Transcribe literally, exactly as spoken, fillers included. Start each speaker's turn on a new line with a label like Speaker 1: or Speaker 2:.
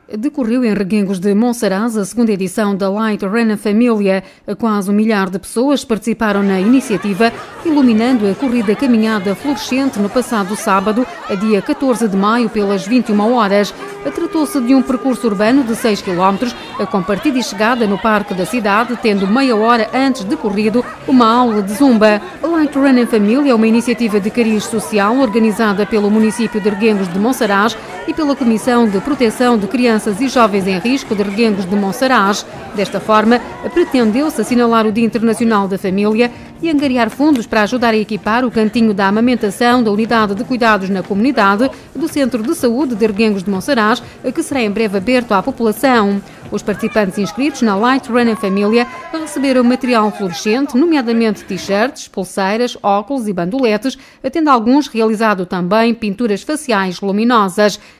Speaker 1: Decorreu em Reguengos de Monsaraz a segunda edição da Light Run Família. Quase um milhar de pessoas participaram na iniciativa, iluminando a corrida caminhada fluorescente no passado sábado, a dia catorze de maio, pelas vinte e uma horas. Tratou-se de um percurso urbano de seis quilómetros, com partida e chegada no Parque da Cidade, tendo meia hora antes de corrido uma aula de zumba. A Light Run Família é uma iniciativa de cariz social organizada pelo município de Reguengos de Monsaraz e pela Comissão de Proteção de Crianças e Jovens em Risco de Reguengos de Monsaraz. Desta forma, pretendeu-se assinalar o Dia Internacional da Família e angariar fundos para ajudar a equipar o cantinho da amamentação da Unidade de Cuidados na Comunidade do Centro de Saúde de Reguengos de Monsaraz, que será em breve aberto à população. Os participantes inscritos na Light Run Família receberam material fluorescente, nomeadamente t-shirts, pulseiras, óculos e bandoletes, tendo alguns realizado também pinturas faciais luminosas.